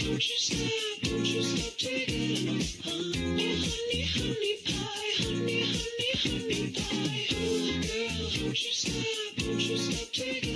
Don't you stop, won't you stop taking honey, honey, honey pie, honey, honey, honey pie. Oh, girl, don't you stop taking